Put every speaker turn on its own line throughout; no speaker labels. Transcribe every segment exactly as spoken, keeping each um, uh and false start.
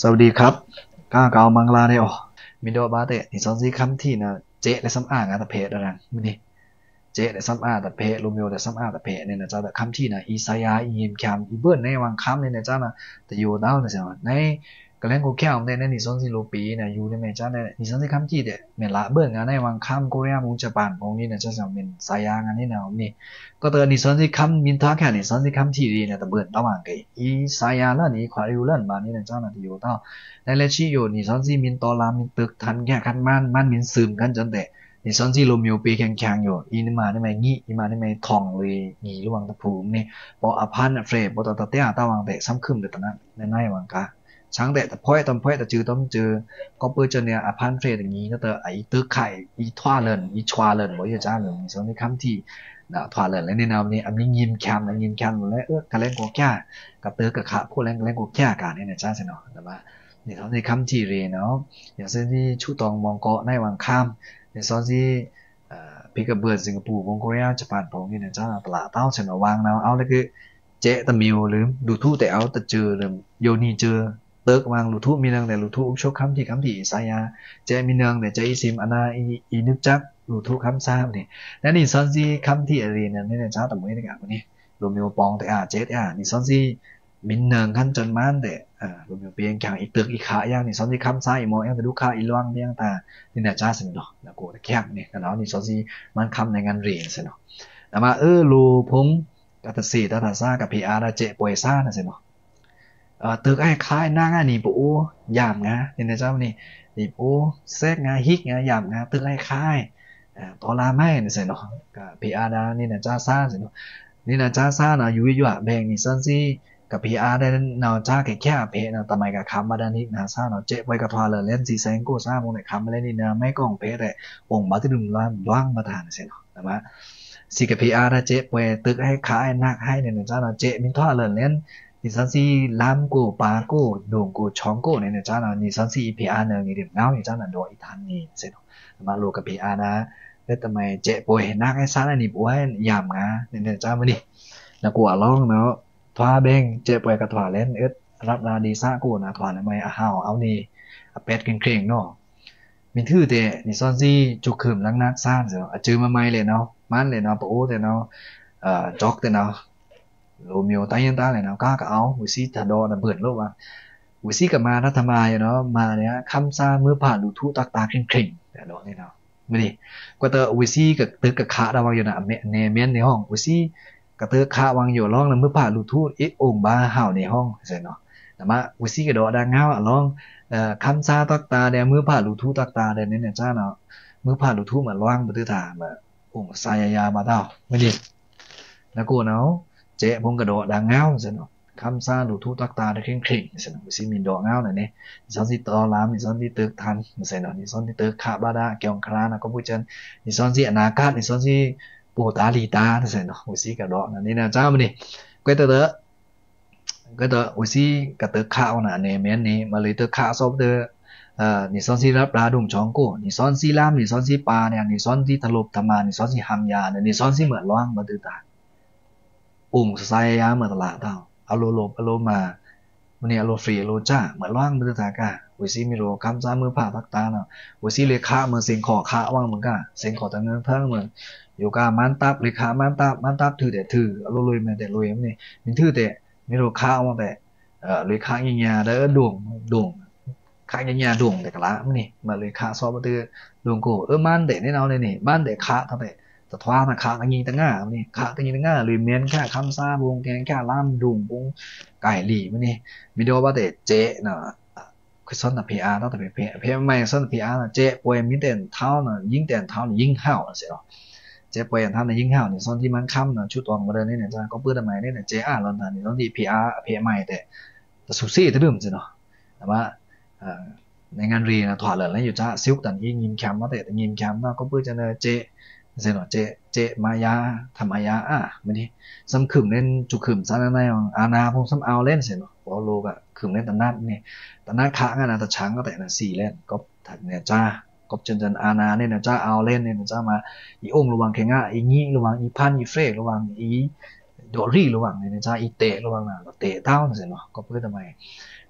สวัสดีครับก้าเกามังลาเดียวมิโดบาเตะนี่สอนซีคำที่นะเจ๊และซ้ำอ่างอ่ะแต่เพจอะไรมันนี่เจ๊และซ้ำอ่างแต่เพจลูมิโอแต่ซ้ำอ่างแต่เพจเนี่ยนะเจ้าแต่คำที่นะอีไซยาอียิมแคมอีเบิร์นในวางคำเนี่ยนะเจ้านะแต่อยู่ดาวเนี่ยใช่ไหมในกระเล่นกูแค่ของเนี่ยนี่สอนซีโลปีเนี่ยอยู่ในเมจ้าเนี่ยนี่สอนซีคำที่เด็ดเมล่าเบิร์นงานในวางคำโคเรียมุงญี่ปุ่นพวกนี้เนี่ยจะจะเป็นไซยางานนี่นะนี่ก็เตือนนี่สอนซีคำมินท้าแค่นี่สอนซีคำที่ดีเนี่ยแต่เบิร์นระหว่างกันอีไซยาแล้วนี่ควาริวเล่นมานี่เนี่ยเจ้าน่ะที่อยู่ดาวในเลชิโยนี่สอนซีมินตอลามินตึกทันแค่คันมันมันมินซึมกันจนแต่นี่สอนซีโรมิโอปีแข็งๆอยู่อีนี่มาได้ไหมงี้อีมาได้ไหมทองเลยงี้ระหว่างตะภูมินี่พออภันเฟรบพอตะตะเตี้ยตะวังแต่ซ้ำคึมเด็ดตอนนั้นในในวังกาช้างแต่แต่พ่อยตอนพ่อยแต่จือต้องจือก็เปิดเจอเนี่ยอภันเฟรอย่างนี้ก็แต่ไอ้ตึกไข่อีทว่าเลินอีชวาเลินบ่อยจ้าเลินนี่สอนซีคำที่นะทว่าเลินแล้วนี่นะนี่อันนี้ยิมแคมนะยิมแคมหมดแล้วเออกะเล่นกูแก่กับเตอกับขาพวกเล่นกะเล่นกูแก่กันนี่นะจ้าใช่เนาะแต่ว่านี่เขาในคำที่เรียนเนาะอย่างเช่นที่ชูตองมองเกาะในวังข้ามในซอนที่พิกาเบิร์ดสิงคโปร์มองโกเลียญี่ปุ่นพวกนี้เนี่ยจ้าตลาดเต้าเฉนวางเนาะเอาเลยคือเจ๊ตะมิวหรือดูทู่แต่เอาแต่เจอหรือโยนี่เจอเติร์กวางลูทู่มีเนืองแต่ลูทู่ชกคำที่คำที่สายาเจ๊มีเนืองแต่เจ๊อิซิมอันนาอีนึกจักลูทู่คำซ้ำนี่และนี่ซอนที่คำที่เรียนเนี่ยเนี่ยจ้าตะมวยในการวันนี้รวมมีปองแต่อ่าเจ๊อ่านี่ซอนที่มินเนืองขั้นจนมันแต่อ่ารวมมีเพียงแข่งอีตึกอีขาอย่างนี่ซอนที่คำซ้ายมองอย่างแต่ดูขาอีล่วงเพียงแต่นี่เนี่ยจ้าสนุกแล้วกูแคบนี่แล้วนี่ซอนที่มันคำในงานเรียนสนุกแต่มาเออรูพงกัตสีตัตาซากับพีอาร์เจป่วยซ่านะสนุกเอ่อตึกไอ้คล้ายหน้างานนี่ปูยามงะนี่นะเจ้านี่นี่ปูเซกงาฮิกงายามงะตึกไอ้คล้ายอ่าตอลาไม่นี่สนุกกับพีอาร์ดานี่นะจ้าซ่าสนุกนี่นะจ้าซ่านะอยู่อยู่อ่ะแบ่งนี่ซอนซี่กับพีอาร์ได้เนาจ้าแค่แค่เพนะทำไมกับคำมาดานิกนะซ่าเนาะเจ๊ไว้กับทวารเลยเล่นสีแสงกูซ่ามงในคำมาเล่นนี่นะไม่ก้องเพแต่องค์บัตรดุมล้างล้างมาทานเสนาะแต่ว่าสิกับพีอาร์ได้เจ๊ไว้ตึกให้ขายนักให้เนี่ยนะจ้าเนาะเจ๊มินทวารเลยเล่นนี่ซอนซี่ล้ามกูปากูดงกูช้องกูเนี่ยนะจ้าเนาะนี่ซอนซี่พีอาร์เนี่ยนี่เดี๋ยวเงาเนี่ยจ้าเนาะโดยอีทันนี่เสนาะมาลูกับพีอาร์นะแล้วทำไมเจ๊ป่วยนักให้ซ่าอันนี้ป่วยยามงาเนี่ยนะจ้ามาดินะกูอ่ะร้องเนาะทว่าเบงเจ็บไปกับถว่าเล่นเอ็ดรับนาดีซ่ากูนะถว่าทำไมอ้าวเอานี่เป็ดเก่งๆเนาะมินทื่อเตะนี่ซอนซี่จุกขืมลังนักซ่านเสียจื้อมาไม่เลยเนาะมันเลยเนาะปะโอ้แต่เนาะเอ่อจ็อกแต่เนาะโรมิโอตายันตาเลยเนาะก้าก็เอาวิซี่ทาดอนะเบิดโลกว่าวิซี่กับมาถ้าทำมาเนาะมาเนี่ยคำซ่ามือผ่านดูทุตาตาเข่งๆแต่เนาะนี่เนาะไม่ดีก็เตอวิซี่กับตึกกับขาดาวอยู่นะเมเนเมนในห้องวิซี่กระเตือขาวางอยู่ร้องแล้วมือผ่าลูทูดอีกองบ้าเห่าในห้องใช่เนาะแต่มาวิซี่กระโดดดังเงาอ่ะร้องเอ่อคำซาตักตาเดียมือผ่าลูทูดตักตาเดียเนี่ยจ้าเนาะมือผ่าลูทูดเหมือนร้องบัตรถามแบบองสายยาบาดาวไม่ดีแล้วกูเนาะเจ๊พงกระโดดดังเงาใช่เนาะคำซาลูทูดตักตาได้เคร่งเคร่งใช่เนาะวิซี่มินโดเงาหน่อยเนี่ยซ้อนที่ตอรามนี่ซ้อนที่ตึกทันใช่เนาะนี่ซ้อนที่ตึกขาบาดาเกี่ยวครานะก็พูดจันนี่ซ้อนที่อนาคตนี่ซ้อนที่ปูตาลีตาใช่เนาะวิซี่กระโดดนี่นะจ้ามันดิก็เตอก็เตอวิซี่กระเตอข้าวนะเนี่ยเมนนี่มาเลยเตอข้าวซอบเตอเอ่อนี่ซ้อนที่รับราดุงช่องกูนี่ซ้อนที่ล่ามนี่ซ้อนที่ปลาเนี่ยนี่ซ้อนที่ทะลบทมานี่ซ้อนที่หำยาเนี่ยนี่ซ้อนที่เหมือนร้องมาตือตาปุ่งสายยาเหมือนตลาดเท่าเอาโลโลเอาโลมามันเนี่ยโลฟรีโลจ้าเหมือนร้องมาตือตากาวิซี่มีโลคำซ้ามือผ่าตักตาเนาะวิซี่เลยข้ามือเสียงขอข้าว่างเหมือนกันเสียงขอตั้งเงินเพิ่งเหมือนอยู่กับมันตับเลยขามันตับมันตับถือแต่ถือเอาลุยมาแต่ลุยมันนี่มันถือแต่ไม่รู้ข้าวมาแต่เอ่อเลยขาเงียๆแล้วดวงดวงขาเงียๆดวงแต่กะละมันนี่มาเลยขาซอมาตือดวงกูเออมันแต่นี่เอาเลยนี่มันแต่ขาทั้งแต่แต่ทว่านะขาตั้งยิงตั้งง่ามันนี่ขาตั้งยิงตั้งง่าเลยเมียนแค่คำซ่าบงแกงแค่ล่ามดวงบงไก่หลี่มันนี่วิดีโอว่าแต่เจ๊เนาะคือซ้อนแต่พีอาร์ต้องแต่พีพีไม่ซ้อนแต่พีอาร์นะเจ๊ป่วยมีแต่เท้าน่ะยิงแต่เท้าน่ะยิงเห่าเสียหรอเจ๊ป่วยท่านในยิ่งเห่าเนี่ยซ้อนที่มันค่ำนะชุดตองมาเดินนี่เนี่ยจ้าก็เพื่อทำไมเนี่ยเจ๊อ่านลอนทานนี่ต้องที่พีอาร์พีเอ็มไอแต่แต่สุซี่จะเริ่มสิเนาะแต่ว่าในงานเรียนถอดเลยแล้วอยู่จ้าซิลตันยิ่งยิมแคมป์มาแต่แต่ยิมแคมป์เนาะก็เพื่อจะเนี่ยเจ๊เสียเนาะเจ๊เจ๊มายาทำมายาอ่ะไม่ดีซ้ำขึมเล่นจุขึมซะนั่นไงอาณาพงซ้ำเอาเล่นเสียเนาะบอลโลกอะขึมเล่นตันนัดนี่ตันนัดค้างอะนะแต่ช้างก็แต่น่ะสี่เล่นก็ถัดเนี่ยจ้ากบจนจนอาณาเนี่ยนะจ้าเอาเล่นเนี่ยนะจ้ามาอีองระวังแข่งอ่ะอีงี้ระวังอีพันอีเฟรระวังอีโดรี่ระวังเนี่ยนะจ้าอีเตะระวังน่ะเตะเต้าเสร็จเนาะก็เพื่อทำไม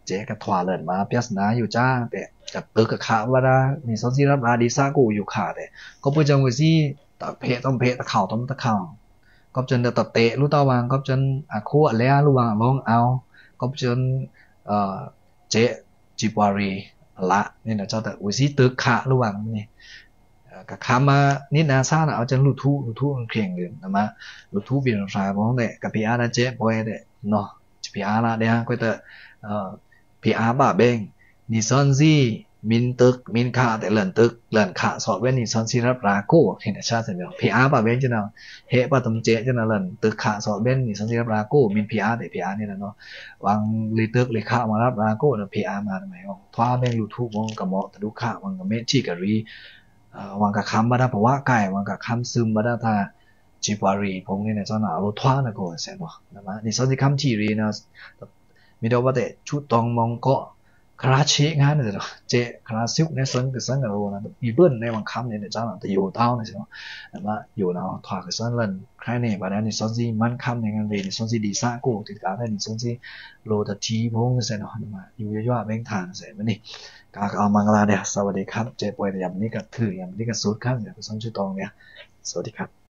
เจ๊กับถวาเลินมาเปียสนาอยู่จ้าแต่กับตึกกับขาว่าได้นี่สนซีรับราดีซากูอยู่ขาแต่ก็ไปจังเวซี่ตะเพะต้องเพะตะเข่าต้องตะเข่าก็จนตะเตะรู้ตาวางก็จนอาคู่แล้วรู้วางลองเอาก็จนเอ่อเจ๊จิบวารีละนี่นะเจ้าแต่เวซี่ตึกขารู้วางนี่กับขามานี่นาซาเอาจนลูทูลูทูมันเพียงเงินนะมาลูทูบินรายมองแต่กับพีอาร์นะเจ๊บอยแต่เนาะพีอาร์ละเดี๋ยวก็แต่เอ่อพีอาร์บ้าเบงนี่ซอนซี่มินตึกมินขาแต่เลินตึกเลินขาสอดเว้นนี่ซอนซี่รับราโก้เห็นชาติเสร็จแล้วพีอาร์บ้าเบงจะเนาะเฮปะตรงเจ๊จะเนาะเลินตึกขาสอดเว้นนี่ซอนซี่รับราโก้มินพีอาร์แต่พีอาร์นี่นะเนาะวางลีตึกลีขามารับราโก้เนาะพีอาร์มาทำไมอ๋อท้าเบงลูทูมองกับเหมาะตะลุขามันกับเมชี่กับรีวางกับคำบัดเพราะว่าไก่วางกับคำซึมบัดท่าจิบวารีพงนี่เนี่ยเจ้าหน้าเราท้านะก็เสร็จบ่นะมานี่ซอนซี่คำที่รีนะมีเดียวว่าแต่ชุดตองมองก็คลาชิงานเนี่ยเจคลาซิกในสังกับสังกับโรนะอีเบิ้ลในบางคำเนี่ยเจ้าหน้าแต่อยู่เต้าเนี่ยใช่ไหมแต่ว่าอยู่เนาะถอดกับสังเล่นใครเนี่ยบัดนี้ซอนซี่มันคำในงานเรียนซอนซี่ดีซ่ากูติดการได้นี่ซอนซี่โรตัทีพงเสร็จเนาะมาอยู่เยอะๆเบ่งทางเสร็จมันนี่กากเอามังลาเนี่ยสวัสดีครับเจป่วยแต่ยามนี้ก็ถือยามนี้ก็สุดครับเนี่ยซอนชื่อตองเนี่ยสวัสดีครับ